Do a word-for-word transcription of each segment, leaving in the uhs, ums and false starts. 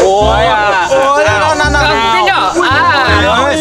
Ôi à. Ôi nào nào nào. Cái nhỏ. À.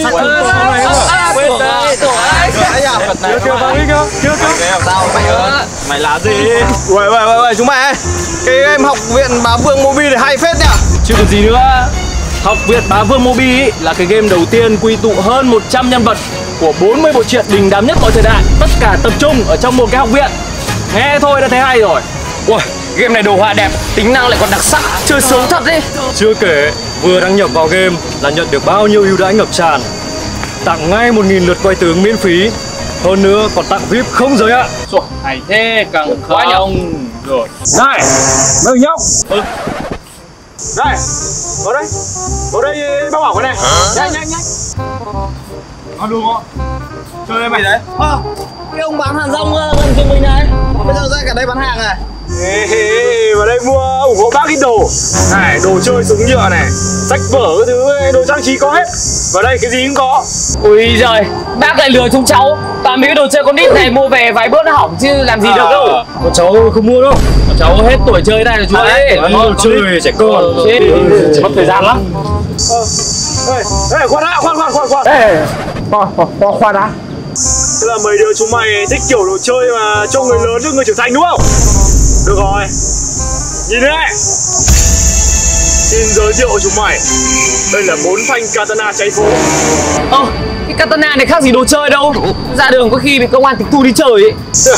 Chưa chưa vào đi cơ. Chưa chưa. Sao mày ơi? Mày là gì? Uầy uầy uầy chúng mày. Cái em học viện Bá Vương Mobile thì hay phết nhỉ? Chứ còn gì nữa. Học viện Bá Vương Mobile là cái game đầu tiên quy tụ hơn một trăm nhân vật của bốn mươi bộ truyện đình đám nhất mọi thời đại, tất cả tập trung ở trong một cái học viện. Nghe thôi đã thấy hay rồi. Ui, game này đồ họa đẹp, tính năng lại còn đặc sắc, chơi sướng thật đi. Chưa kể vừa đăng nhập vào game là nhận được bao nhiêu ưu đãi ngập tràn, tặng ngay một nghìn lượt quay tướng miễn phí, hơn nữa còn tặng vi ai pi không giới hạn. Rồi, hay thế càng quá không rồi. Này, mấy nhóc. Ừ. Đây, vào đây, vào đây bao bảo cái này. Nhanh nhanh nhanh. Ăn luôn không? Chơi đây mày đấy. À, cái ông bán hàng rong gần trường mình này. Bây giờ ra cả đây bán hàng này. Ê, vào đây mua ủng hộ bác ít đồ. Này, đồ chơi súng nhựa này, sách vở cái thứ, đồ trang trí có hết. Vào đây cái gì cũng có. Ui giời, bác lại lừa chúng cháu. Toàn mấy cái đồ chơi con nít này mua về vài bữa nó hỏng chứ làm gì à, được đâu. Bọn cháu không mua đâu. Bọn cháu hết tuổi chơi này rồi chú ơi. Đồ chơi trẻ con. Chỉ mất thời gian lắm. Ê, ê, khoan đã, khoan khoan khoan khoan. Ê, khoan, khoan, khoan đã. Tức là mấy đứa chúng mày thích kiểu đồ chơi mà cho người lớn cho người trưởng thành đúng không? Được rồi. Nhìn đây này. Xin giới thiệu cho chúng mày. Đây là bốn thanh katana cháy phố. Ơ, ờ, cái katana này khác gì đồ chơi đâu. Ra đường có khi bị công an tịch thu đi chơi ấy.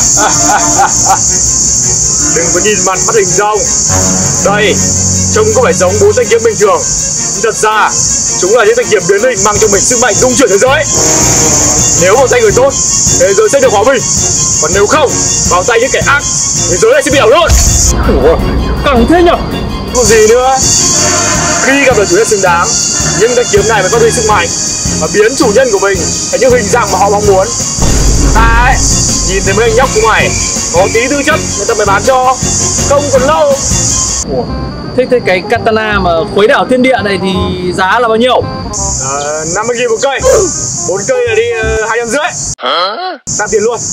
Đừng có nhìn mặt bắt hình dong. Đây, trông có phải giống bốn thanh kiếm bình thường, nhưng thật ra chúng là những thanh kiếm biến hình mang cho mình sức mạnh dung chuyển thế giới. Nếu vào tay người tốt, thế giới sẽ được hòa bình. Còn nếu không, vào tay những kẻ ác, thế giới này sẽ bị đảo lộn. Căng thế nhở? Còn gì nữa? Khi gặp được chủ nhân xứng đáng, những thanh kiếm này mới phát huy sức mạnh và biến chủ nhân của mình thành những hình dạng mà họ mong muốn. Ta ấy, nhìn thấy mấy anh nhóc của mày có tí tư chất người ta mới bán cho, không còn lâu. Ủa, thế, thế cái katana mà khuấy đảo thiên địa này thì giá là bao nhiêu? À, năm mươi nghìn một cây, bốn cây là đi uh, hai trăm rưỡi. Tăng tiền luôn.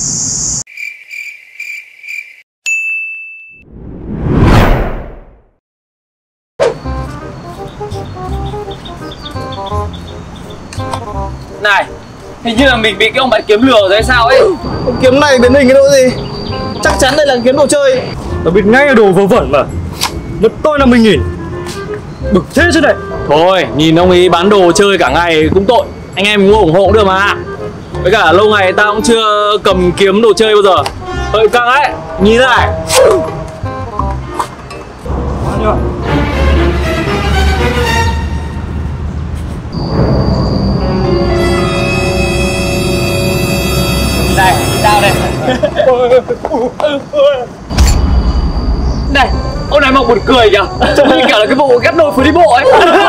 Này, hình như là mình bị cái ông bán kiếm lừa rồi hay sao ấy. Kiếm này biến hình cái độ gì? Chắc chắn đây là kiếm đồ chơi. Tao biết ngay là đồ vớ vẩn mà. Mất tôi năm mươi nghìn. Bực thế chứ này. Thôi, nhìn ông ấy bán đồ chơi cả ngày cũng tội. Anh em mình mua ủng hộ cũng được mà. Với cả lâu ngày tao cũng chưa cầm kiếm đồ chơi bao giờ. Hơi căng ấy, nhìn thế này. Này, tao đây. Này, ông này mọc buồn cười nhỉ? Trông như kiểu là cái vụ ghép đôi phố đi bộ ấy.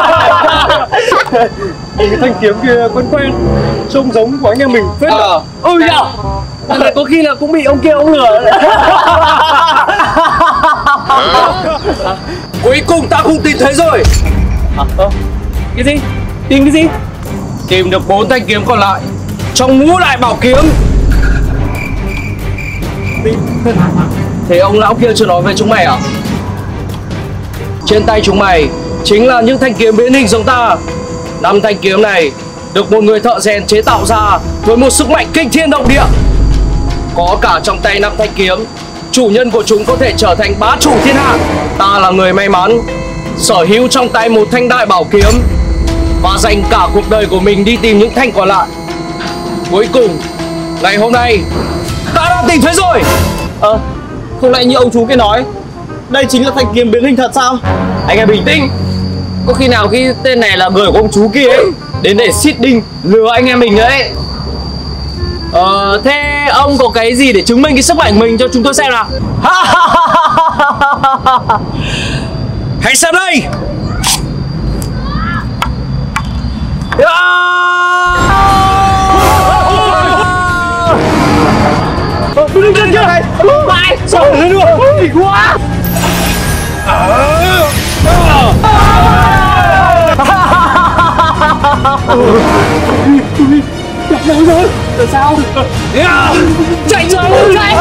Nhìn cái thanh kiếm kia quen quen, trông giống của anh em mình phết. Ờ, ừ nhở? Này, có khi là cũng bị ông kia ông lừa. Cuối cùng ta cũng tìm thấy rồi. À, ờ, cái gì? Tìm cái gì? Tìm được bốn thanh kiếm còn lại trong ngũ đại bảo kiếm. Thế ông lão kia chưa nói về chúng mày à? Trên tay chúng mày chính là những thanh kiếm biến hình giống ta. Năm thanh kiếm này được một người thợ rèn chế tạo ra với một sức mạnh kinh thiên động địa. Có cả trong tay năm thanh kiếm, chủ nhân của chúng có thể trở thành bá chủ thiên hạ. Ta là người may mắn sở hữu trong tay một thanh đại bảo kiếm và dành cả cuộc đời của mình đi tìm những thanh còn lại. Cuối cùng, ngày hôm nay ta đã tìm thấy rồi. Ờ, à, không lẽ như ông chú kia nói, đây chính là thanh kiếm biến hình thật sao? Anh em bình tĩnh. Có khi nào cái tên này là người của ông chú kia ấy đến để xít đinh lừa anh em mình đấy. Ờ, thế ông có cái gì để chứng minh cái sức mạnh của mình cho chúng tôi xem nào? Hãy xem đây. Tôi đi lên kia này. Mày, sao lên được? Đỉnh quá. Gặp nhau rồi. Làm sao? Chạy rồi, chạy.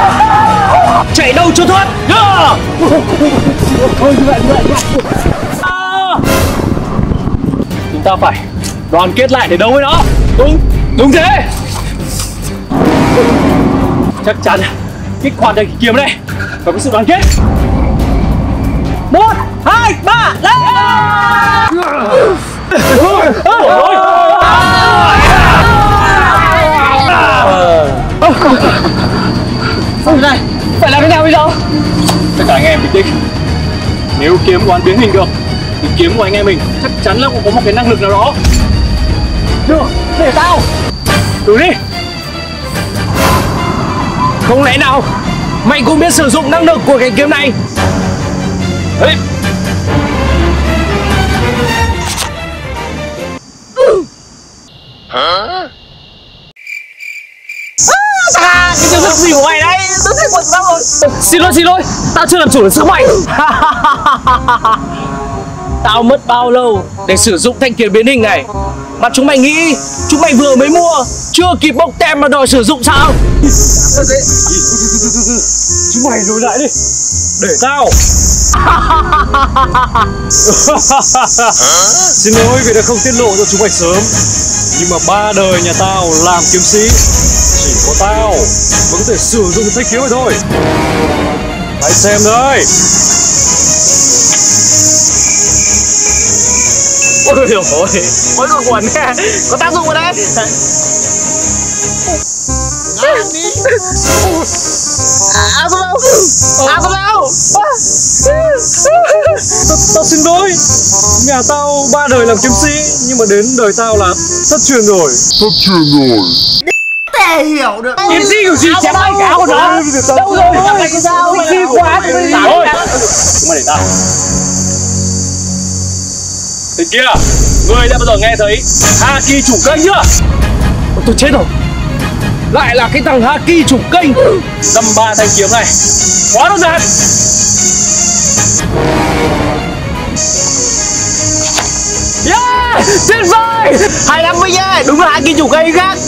Chạy đâu cho thoát. Thôi như vậy, như vậy. ta phải đoàn kết lại để đấu với nó. Đúng, đúng thế. Chắc chắn kích hoạt được kiếm này phải có sự đoàn kết. Một, hai, ba, lên! Sao thế này? Phải làm thế nào bây giờ? Tất cả anh em bình tĩnh. Nếu kiếm của anh biến hình được thì kiếm của anh em mình chắc chắn là cũng có một cái năng lực nào đó. Được, để tao. Thử đi. Không lẽ nào mày cũng biết sử dụng năng lực của cái kiếm này? Đấy. Hả? À, cái chiêu thức gì của mày đấy? Tôi thấy quần tao rồi. Xin lỗi, xin lỗi, tao chưa làm chủ được sức mạnh. Tao mất bao lâu để sử dụng thanh kiếm biến hình này mà chúng mày nghĩ chúng mày vừa mới mua, chưa kịp bốc tem mà đòi sử dụng sao? Chúng mày lùi lại đi, để tao. Xin lỗi vì đã không tiết lộ cho chúng mày sớm, nhưng mà ba đời nhà tao làm kiếm sĩ, chỉ có tao mới có thể sử dụng thanh kiếm này thôi. Hãy xem đây. Ôi dồi ôi, ôi con quần nè, có tác dụng ở đấy. À sao đâu? À sao đâu? Tao xin lỗi, nhà tao ba đời làm kiếm sĩ, nhưng mà đến đời tao là thất truyền rồi. Thất truyền rồi. Tè hiểu được. Kiếm sĩ kiểu gì chém ai cả con đó. Đâu rồi? Sao? Đi quá thôi. Thôi, chúng mày để tao. Thế kia, ngươi đã bao giờ nghe thấy Haki chủ kênh chưa? Tôi chết rồi. Lại là cái thằng Haki chủ kênh. Dăm ba thanh kiếm này quá đơn giản. Yeah, tuyệt vời. Hay lắm Minh ơi, đúng là Haki chủ kênh khác.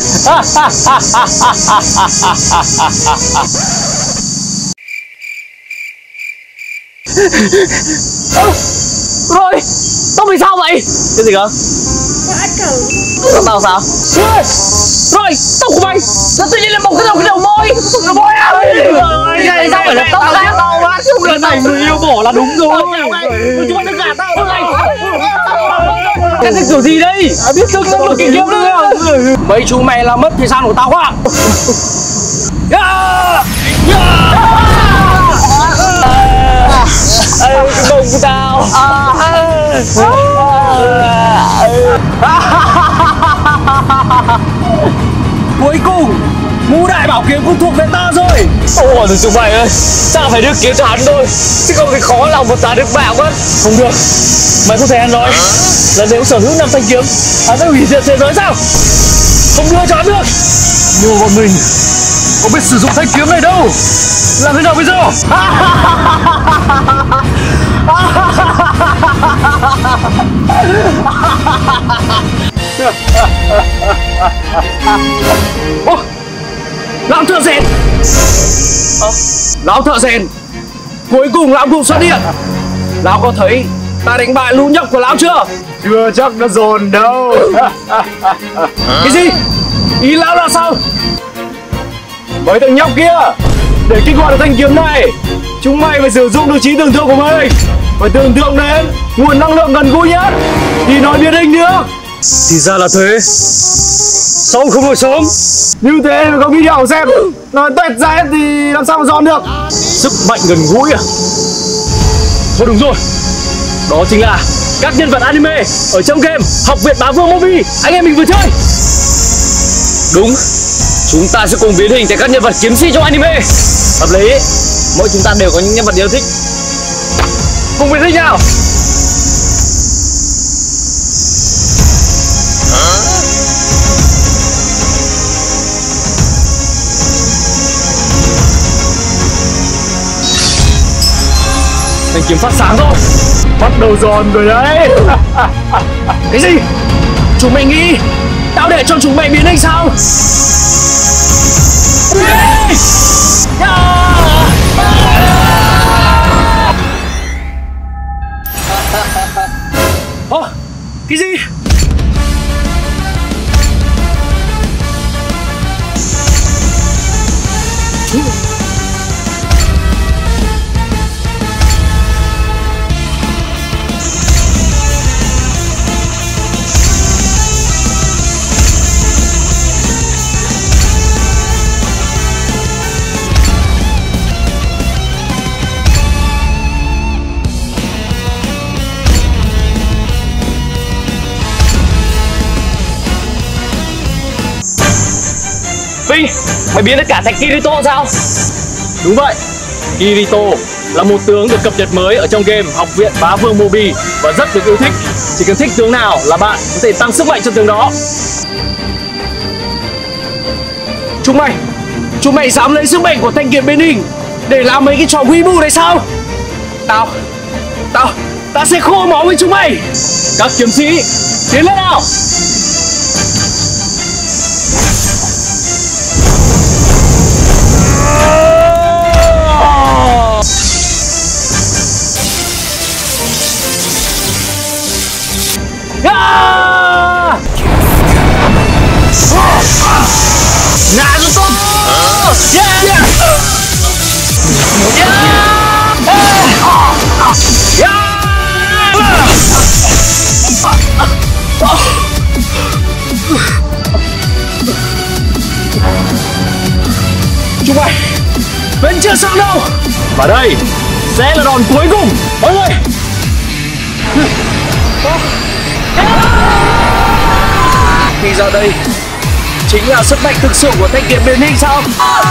Rồi, tao bị sao vậy? Cái gì cơ? Tao tao sao? Rồi, tóc của mày nó tự nhiên là một cái đầu cái đầu môi. Đầu môi à? Cái này sao phải là tóc khác? Tao á, chứ không Cái này người yêu bỏ là đúng rồi. chúng mày đừng gạt tao này. Cái này kiểu gì đây? À, biết thương năng lực kỳ kiếm nữa. Mấy chú mày làm mất thời gian của tao quá. Yeah! Yeah! Ê, cái bông của tao. Cuối cùng ngũ đại bảo kiếm cũng thuộc về ta rồi. Ôi rồi chúng mày ơi, ta phải đưa kiếm cho hắn thôi, chứ không thì khó lòng mà ta được bảo mất. Không được, mày không thể ăn nói là nếu sở hữu năm thanh kiếm hắn sẽ hủy diệt thế giới sao? Không đưa cho hắn được. Nhưng mà bọn mình có biết sử dụng thanh kiếm này đâu. Làm thế nào bây giờ? Ô, lão thợ rèn. À, lão thợ rèn, cuối cùng lão cũng xuất hiện. Lão có thấy ta đánh bại lũ nhóc của lão chưa? Chưa chắc nó dồn đâu. Cái gì? Ý lão là sao? Mấy thằng nhóc kia, để kích hoạt được thanh kiếm này, chúng mày phải sử dụng được trí tưởng tượng của mình. Phải tưởng tượng đến nguồn năng lượng gần gũi nhất thì nói biến hình được. Thì ra là thế. Sống không nổi sớm. Như thế mà có video xem. Nói tuét ra hết thì làm sao mà dọn được. Sức mạnh gần gũi à? Thôi đúng rồi, đó chính là các nhân vật anime ở trong game Học viện Bá Vương Movie anh em mình vừa chơi. Đúng, chúng ta sẽ cùng biến hình thành các nhân vật kiếm sĩ trong anime. Hợp lý, mỗi chúng ta đều có những nhân vật yêu thích. Cùng biến hình nào. Thanh kiếm phát sáng rồi, bắt đầu giòn rồi đấy. Cái gì? Chúng mày nghĩ tao để cho chúng mày biến hình sao? Ồ, cái gì? Vinh, mày biến tất cả thành Kirito sao? Đúng vậy, Kirito là một tướng được cập nhật mới ở trong game Học viện Bá Vương Mobile và rất được yêu thích. Chỉ cần thích tướng nào là bạn có thể tăng sức mạnh cho tướng đó. Chúng mày, chúng mày dám lấy sức mạnh của thanh kiếm biến hình để làm mấy cái trò quý bù này sao? Tao, tao, tao sẽ khô máu với chúng mày. Các kiếm sĩ, tiến lên nào! Naruto! Yeah! Yeah! Chúng mày vẫn chưa xong đâu. Và đây sẽ là đòn cuối cùng mọi người. Thì giờ đây chính là sức mạnh thực sự của thanh kiếm biến hình sao?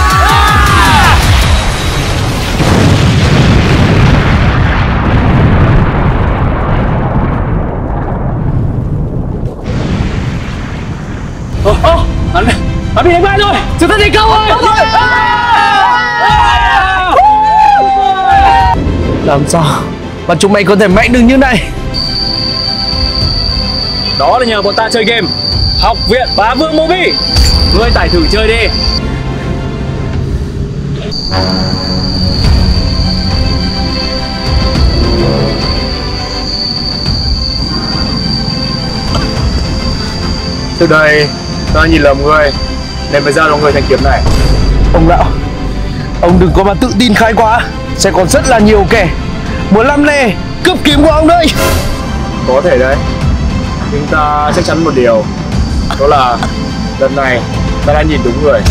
Ồ, ồ, hắn, hắn bị đánh bại rồi. Chúng ta thành công rồi. Làm sao mà chúng mày có thể mạnh được như này? Đó là nhờ bọn ta chơi game Học viện Bá Vương Mobile. Ngươi tải thử chơi đi. Từ đây ta nhìn lầm người nên mới ra cho người thanh kiếm này. Ông lão, ông đừng có mà tự tin khai quá. Sẽ còn rất là nhiều kẻ muốn lăm le cướp kiếm của ông đây. Có thể đấy, nhưng ta chắc chắn một điều, đó là lần này ta đã nhìn đúng người.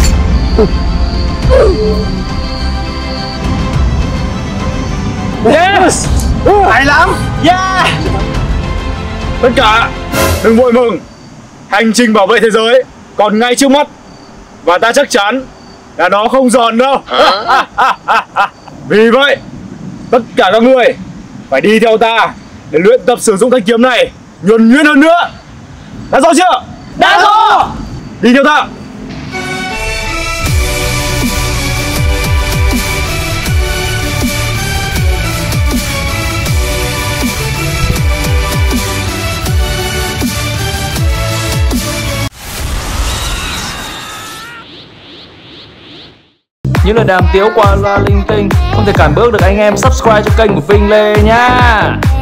Yes, Hay lắm. yeah. Tất cả đừng vội mừng, hành trình bảo vệ thế giới còn ngay trước mắt và ta chắc chắn là nó không giòn đâu. Vì vậy tất cả các người phải đi theo ta để luyện tập sử dụng thanh kiếm này nhuần nhuyễn hơn nữa. Đã rõ chưa? Đã có. Đi theo ta. Những lời đàm tiếu qua loa linh tinh không thể cản bước được anh em subscribe cho kênh của Vinh Lê nha.